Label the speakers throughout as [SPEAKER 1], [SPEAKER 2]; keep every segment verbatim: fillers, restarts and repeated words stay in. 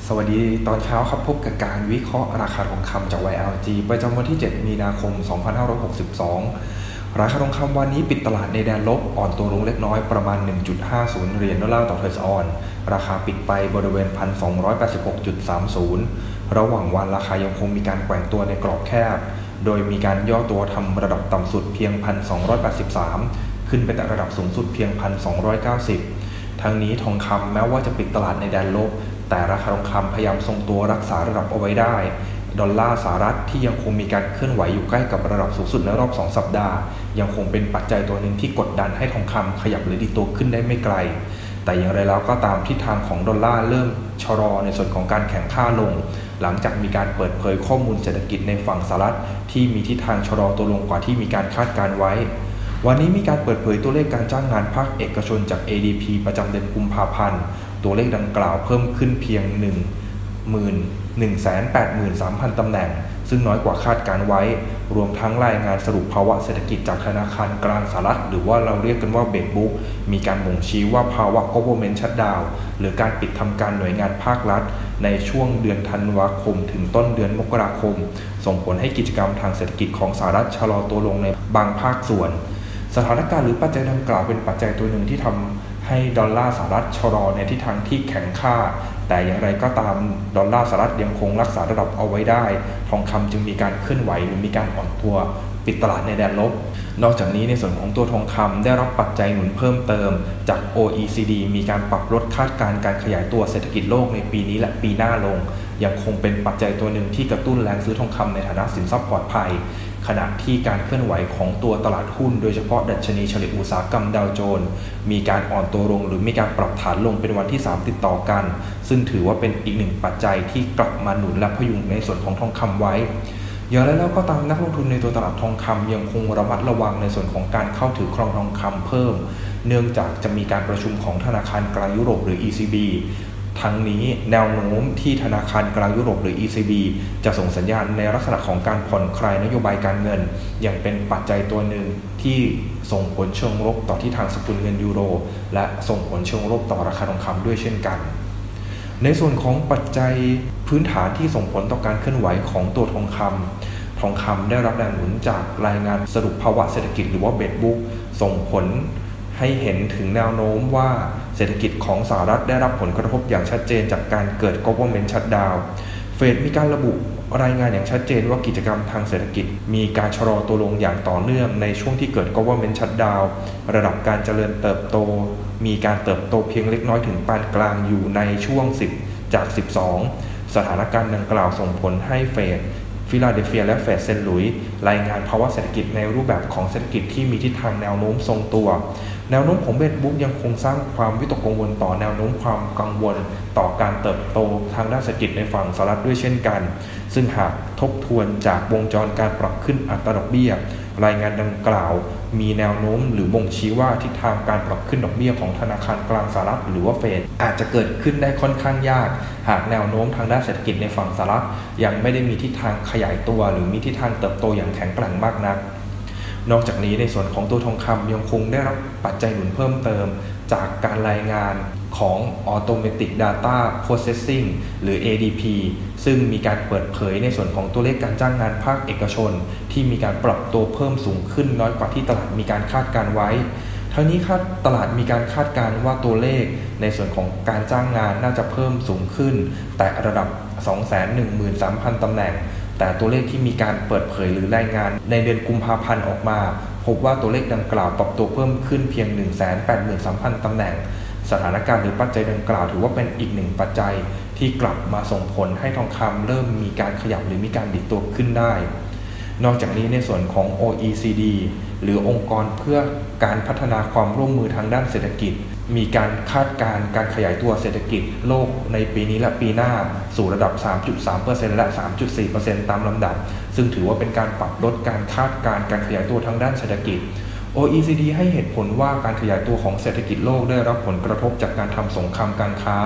[SPEAKER 1] สวัสดีตอนเช้าครับพบกับการวิเคราะห์ราคาทองคำจาก วาย แอล จี ประจำวันที่เจ็ดมีนาคมสองพันห้าร้อยหกสิบสองราคาทองคำวันนี้ปิดตลาดในแดนลบอ่อนตัวลงเล็กน้อยประมาณ หนึ่งจุดห้าศูนย์ เหรียญดอลลาร์ต่อทรัลล์ออนซ์ราคาปิดไปบริเวณ หนึ่งพันสองร้อยแปดสิบหกจุดสามศูนย์ ระหว่างวันราคายังคงมีการแกว่งตัวในกรอบแคบโดยมีการย่อตัวทำระดับต่ำสุดเพียง หนึ่งพันสองร้อยแปดสิบสาม ขึ้นไปแต่ระดับสูงสุดเพียง หนึ่งพันสองร้อยเก้าสิบ ทั้งนี้ทองคำแม้ว่าจะปิดตลาดในแดนลบแต่ราคาทองคำพยายามทรงตัวรักษาระดับเอาไว้ได้ดอลลาร์สหรัฐที่ยังคงมีการเคลื่อนไหวอยู่ใกล้กับระดับสูงสุดในรอบสองสัปดาห์ยังคงเป็นปัจจัยตัวหนึ่งที่กดดันให้ทองคำขยับหรือดีตัวขึ้นได้ไม่ไกลแต่อย่างไรแล้วก็ตามทิศทางของดอลลาร์เริ่มชะลอในส่วนของการแข่งค่าลงหลังจากมีการเปิดเผยข้อมูลเศรษฐกิจในฝั่งสหรัฐที่มีทิศทางชะลอตัวลงกว่าที่มีการคาดการไว้วันนี้มีการเปิดเผยตัวเลขการจ้างงานภาคเอกชนจาก เอ ดี พี ประจำเดือนกุมภาพันธ์ตัวเลขดังกล่าวเพิ่มขึ้นเพียง หนึ่งหมื่นหนึ่งแสนแปดหมื่นสามพัน ตำแหน่งซึ่งน้อยกว่าคาดการไว้รวมทั้งรายงานสรุปภาวะเศรษฐกิจจากธนาคารกลางสหรัฐหรือว่าเราเรียกกันว่าเบดบุ๊กมีการบ่งชี้ว่าภาวะ government shutdown หรือการปิดทำการหน่วยงานภาครัฐในช่วงเดือนธันวาคมถึงต้นเดือนมกราคมส่งผลให้กิจกรรมทางเศรษฐกิจของสหรัฐชะลอตัวลงในบางภาคส่วนสถานการณ์หรือปัจจัยดังกล่าวเป็นปัจจัยตัวหนึ่งที่ทำให้ดอลลาร์สหรัฐชะลอในทิศทางที่แข็งค่าแต่อย่างไรก็ตามดอลลาร์สหรัฐยังคงรักษาระดับเอาไว้ได้ทองคำจึงมีการเคลื่อนไหวหรือมีการอ่อนตัวปิดตลาดในแดนลบนอกจากนี้ในส่วนของตัวทองคำได้รับปัจจัยหนุนเพิ่มเติมจาก โอ อี ซี ดี มีการปรับลดคาดการณ์การขยายตัวเศรษฐกิจโลกในปีนี้และปีหน้าลงยังคงเป็นปัจจัยตัวหนึ่งที่กระตุ้นแรงซื้อทองคำในฐานะสินทรัพย์ปลอดภัยขณะที่การเคลื่อนไหวของตัวตลาดหุ้นโดยเฉพาะดัชนีเฉลี่ยอุตสาหกรรมดาวโจนส์มีการอ่อนตัวลงหรือมีการปรับฐานลงเป็นวันที่สามติดต่อกันซึ่งถือว่าเป็นอีกหนึ่งปัจจัยที่กลับมาหนุนและพยุงในส่วนของทองคำไว้อย่างไรแล้วก็ตามนักลงทุนในตัวตลาดทองคำยังคงระมัดระวังในส่วนของการเข้าถือครองทองคำเพิ่มเนื่องจากจะมีการประชุมของธนาคารกลางยุโรปหรือ อี ซี บี ทั้งนี้แนวโน้มที่ธนาคารกลางยุโรปหรือ อี ซี บี จะส่งสัญญาณในลักษณะของการผ่อนคลายนโยบายการเงินยังเป็นปัจจัยตัวหนึ่งที่ส่งผลเชิงลบต่อที่ทางสกุลเงินยูโรและส่งผลเชิงลบต่อราคาทองคำด้วยเช่นกันในส่วนของปัจจัยพื้นฐานที่ส่งผลต่อการเคลื่อนไหวของตัวทองคำทองคำได้รับแรงหนุนจากรายงานสรุปภาวะเศรษฐกิจหรือว่าเบดบุ๊กส่งผลให้เห็นถึงแนวโน้มว่าเศรษฐกิจของสหรัฐได้รับผลกระทบอย่างชัดเจนจากการเกิด government shutdown เฟดมีการระบุรายงานอย่างชัดเจนว่ากิจกรรมทางเศรษฐกิจมีการชะลอตัวลงอย่างต่อเนื่องในช่วงที่เกิด government shutdown ระดับการเจริญเติบโตมีการเติบโตเพียงเล็กน้อยถึงปานกลางอยู่ในช่วงสิบจากสิบสองสถานการณ์ดังกล่าวส่งผลให้เฟดฟิลาเดลเฟียและเฟดเซนต์หลุยส์รายงานภาวะเศรษฐกิจในรูปแบบของเศรษฐกิจที่มีทิศทางแนวโน้มทรงตัวแนวโน้มของเบดบุ๊กยังคงสร้างความวิตกกังวลต่อแนวโน้มความกังวลต่อการเติบโตทางด้านเศรษฐกิจในฝั่งสหรัฐด้วยเช่นกันซึ่งหากทบทวนจากวงจรการปรับขึ้นอัตราดอกเบี้ยรายงานดังกล่าวมีแนวโน้มหรือบ่งชี้ว่าทิศทางการปรับขึ้นดอกเบี้ยของธนาคารกลางสหรัฐหรือว่าเฟดอาจจะเกิดขึ้นได้ค่อนข้างยากหากแนวโน้มทางด้านเศรษฐกิจในฝั่งสหรัฐยังไม่ได้มีทิศทางขยายตัวหรือมีทิศทางเติบโตอย่างแข็งแกร่งมากนักนอกจากนี้ในส่วนของตัวทองคำยังคงได้รับปัจจัยหนุนเพิ่มเติมจากการรายงานของ Automatic Data Processing หรือ เอ ดี พี ซึ่งมีการเปิดเผยในส่วนของตัวเลขการจ้างงานภาคเอกชนที่มีการปรับตัวเพิ่มสูงขึ้นน้อยกว่าที่ตลาดมีการคาดการไว้ทั้งนี้คาดตลาดมีการคาดการณ์ว่าตัวเลขในส่วนของการจ้างงานน่าจะเพิ่มสูงขึ้นแต่ระดับ สองแสนหนึ่งหมื่นสามพัน ตำแหน่งแต่ตัวเลขที่มีการเปิดเผยหรือรายงานในเดือนกุมภาพันธ์ออกมาพบว่าตัวเลขดังกล่าวปรับตัวเพิ่มขึ้นเพียง หนึ่งแสนแปดหมื่นสามพัน ตำแหน่งสถานการณ์หรือปัจจัยดังกล่าวถือว่าเป็นอีกหนึ่งปัจจัยที่กลับมาส่งผลให้ทองคำเริ่มมีการขยับหรือมีการดิดตัวขึ้นได้นอกจากนี้ในส่วนของ โอ อี ซี ดี หรือองค์กรเพื่อการพัฒนาความร่วมมือทางด้านเศรษฐกิจมีการคาดการณ์การขยายตัวเศรษฐกิจโลกในปีนี้และปีหน้าสู่ระดับ สามจุดสามเปอร์เซ็นต์ และ สามจุดสี่เปอร์เซ็นต์ ตามลำดับซึ่งถือว่าเป็นการปรับลดการคาดการณ์การขยายตัวทางด้านเศรษฐกิจ โอ อี ซี ดี ให้เหตุผลว่าการขยายตัวของเศรษฐกิจโลกได้รับผลกระทบจากการทำสงครามการค้า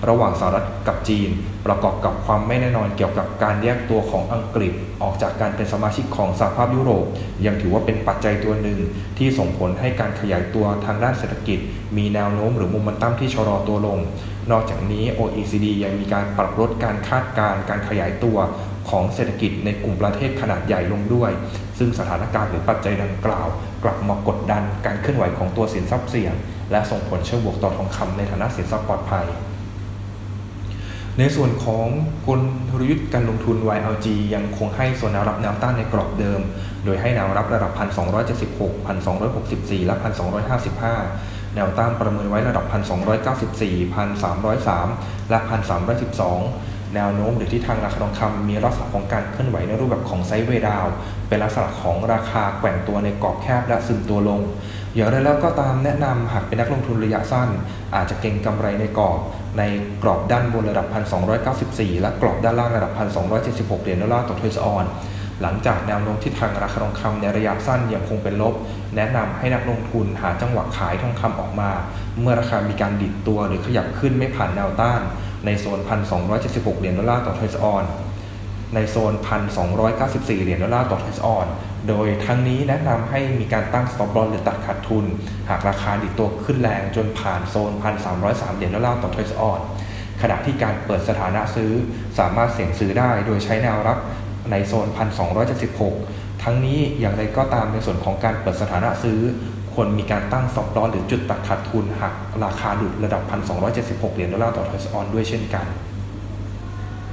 [SPEAKER 1] ระหว่างสหรัฐกับจีนประกอบกับความไม่แน่นอนเกี่ยวกับการแยกตัวของอังกฤษออกจากการเป็นสมาชิกของสหภาพยุโรปยังถือว่าเป็นปัจจัยตัวหนึ่งที่ส่งผลให้การขยายตัวทางด้านเศรษฐกิจมีแนวโน้มหรือโมเมนตัมที่ชะลอตัวลงนอกจากนี้ โอ อี ซี ดี ยังมีการปรับลดการคาดการณ์การขยายตัวของเศรษฐกิจในกลุ่มประเทศขนาดใหญ่ลงด้วยซึ่งสถานการณ์หรือปัจจัยดังกล่าวกลับมากดดันการเคลื่อนไหวของตัวสินทรัพย์เสี่ยงและส่งผลเชิงบวกต่อทองคำในฐานะสินทรัพย์ปลอดภัยในส่วนของกลยุทธ์การลงทุน วาย แอล จี ยังคงให้ส่วนแนวรับแนวต้านในกรอบเดิมโดยให้แนวรับระดับ หนึ่งพันสองร้อยเจ็ดสิบหก หนึ่งพันสองร้อยหกสิบสี่ และ หนึ่งพันสองร้อยห้าสิบห้า แนวต้านประเมินไว้ระดับ หนึ่งพันสองร้อยเก้าสิบสี่ หนึ่งพันสามร้อยสาม และ หนึ่งพันสามร้อยสิบสอง แนวโน้มหรือทิศทางราคาทองคำมีลักษณะของการเคลื่อนไหวในรูปแบบของไซด์เวย์ดาวน์เป็นลักษณะของราคาแกว่งตัวในกรอบแคบและซึมตัวลงอย่างไรแล้วก็ตามแนะนำหากเป็นนักลงทุนระยะสั้นอาจจะเก็งกำไรในกรอบในกรอบด้านบนระดับ หนึ่งพันสองร้อยเก้าสิบสี่ และกรอบด้านล่างระดับ หนึ่งพันสองร้อยเจ็ดสิบหก เหรียญดอลลาร์ต่อทอยส์ออนซ์หลังจากแนวโน้มทิศทางราคาทองคำในระยะสั้นยังคงเป็นลบแนะนำให้นักลงทุนหาจังหวะขายทองคำออกมาเมื่อราคามีการดิดตัวหรือขยับขึ้นไม่ผ่านแนวต้านในโซน หนึ่งพันสองร้อยเจ็ดสิบหก เหรียญดอลลาร์ต่อทอยส์ออนซ์ในโซน หนึ่งพันสองร้อยเก้าสิบสี่ เหรียญดอลลาร์ต่อทอยส์ออนซ์โดยทั้งนี้แนะนำให้มีการตั้ง stop loss หรือตัดขาดทุนหากราคาดิดตัวขึ้นแรงจนผ่านโซน หนึ่งพันสามร้อยสาม เหรียญดอลลาร์ต่อทอยส์ออนซ์ขณะที่การเปิดสถานะซื้อสามารถเสี่ยงซื้อได้โดยใช้แนวรับในโซน หนึ่งพันสองร้อยเจ็ดสิบหก ทั้งนี้อย่างไรก็ตามในส่วนของการเปิดสถานะซื้อควรมีการตั้ง stop loss หรือจุดตัดขาดทุนหากราคาหลุดระดับ หนึ่งพันสองร้อยเจ็ดสิบหก เหรียญดอลลาร์ต่อทอยส์ออนซ์ด้วยเช่นกัน